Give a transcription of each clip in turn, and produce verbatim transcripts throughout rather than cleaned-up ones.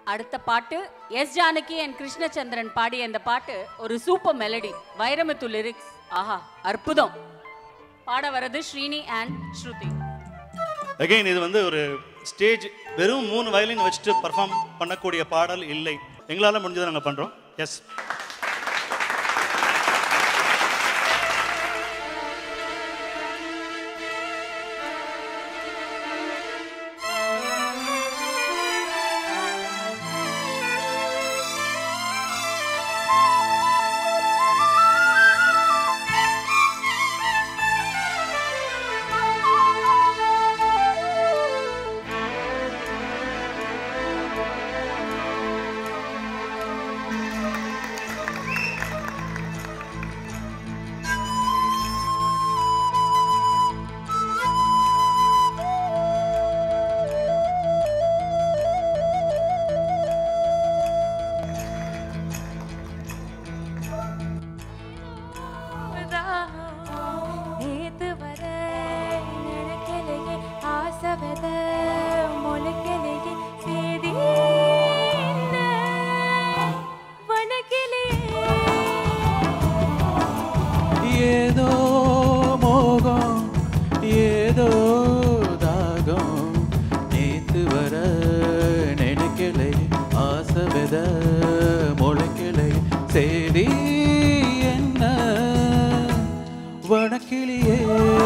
அடுத்த பாட்டு S Janaki and Krishnachandran பாடிய அந்த பாட்டு ஒரு சூப்பர் மெலடி, வைரமுத்து லிரிக்ஸ். ஆஹா அற்புதம். பாட வரது ஸ்ரீனி அண்ட் ஸ்ருதி. அகைன் இது வந்து ஒரு ஸ்டேஜ் வெறும் மூணு வயலின் வச்சுட்டு பர்ஃபார்ம் பண்ணக்கூடிய பாடல் இல்லை. எங்களால் முடிஞ்சதை நாங்கள் பண்ணுறோம். எஸ் ஏதோ மோகம் ஏதோ தாகம் நேத்து வர நினைக்கலை ஆசை வித முளைக்கலை சரி என்ன வணக்கிலியே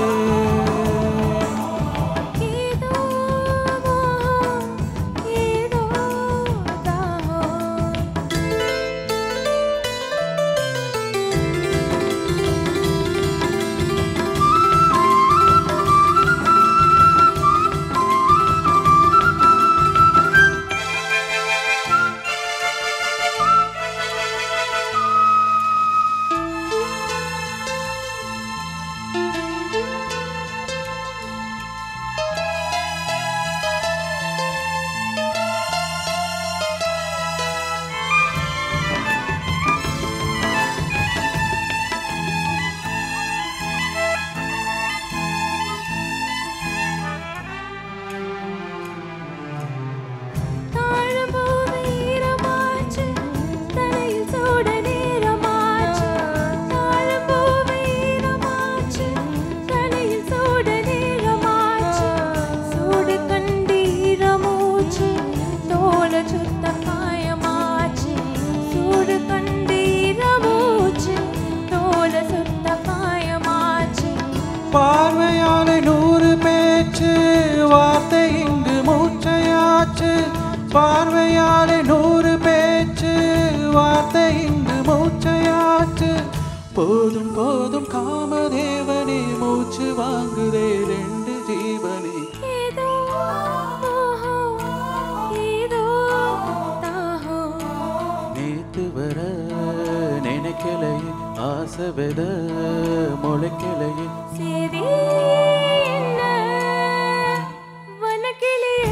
பார்வையாலே நூறு பேச்சு வார்த்தை இங்கு மூச்சையாச்சு பார்வையாலே நூறு பேச்சு வார்த்தை இங்கு மூச்சையாச்சு போதும் போதும் காமதேவனே மூச்சு வாங்குதே ரெண்டு ஜீவனே ஏதோ ஏதோ நேத்து வர நினைக்கலை ஆசை வித முளைக்கலை சரி என்ன வனக்கிளியே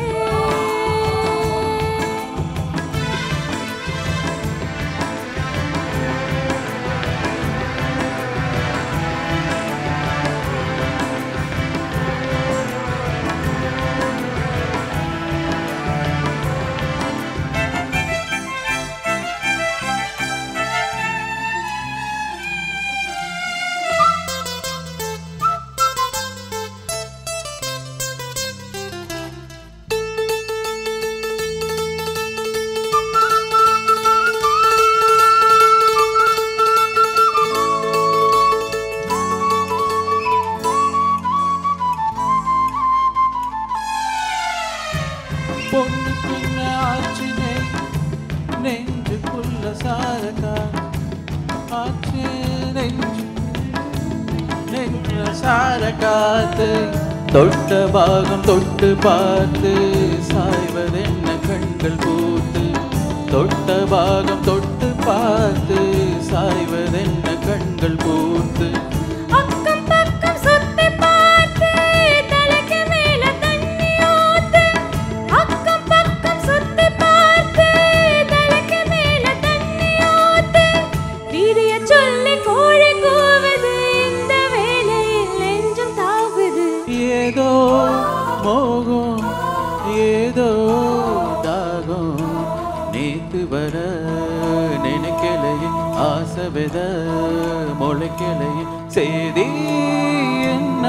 பொண்ணு பின்ன ஆச்சினை நெஞ்சுக்குள்ள சாரக்கா ஆச்சு நெஞ்சு நெஞ்சு சாரக்காத்து தொட்ட பாகம் தொட்டு பார்த்து சாய்வதென்ன கண்கள் பூத்து தொட்ட பாகம் தொட்டு பார்த்து சாய்வதென்ன கண்கள் பூத்து அக்கம் பக்கம் சுத்தி பார்த்து தலைக்கு மேல தண்ணி ஊத்து அக்கம் பக்கம் சுத்தி பார்த்து தலைக்கு மேல தண்ணி ஊத்து வீரிய சொல்லி கோழி கூவுது இந்த வேளையில் நெஞ்சம் தாவுது ஏதோ மோகம் ஏதோ தாகம் நேத்து வர நினைக்கலையே ஆசை வித முளைக்கலையே செய்தி என்ன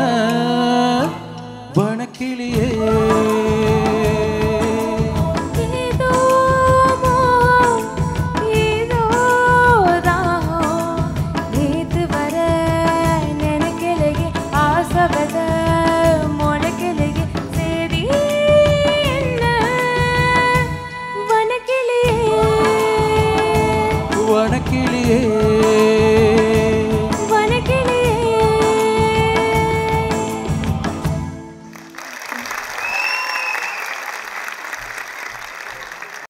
வனக்கிளியே ஏதோ ஏதோ தாகம் நேத்து வர நினைக்கலையே ஆசைவத முளைக்கலையே சரி என்ன வனக்கிளியே வனக்கிளியே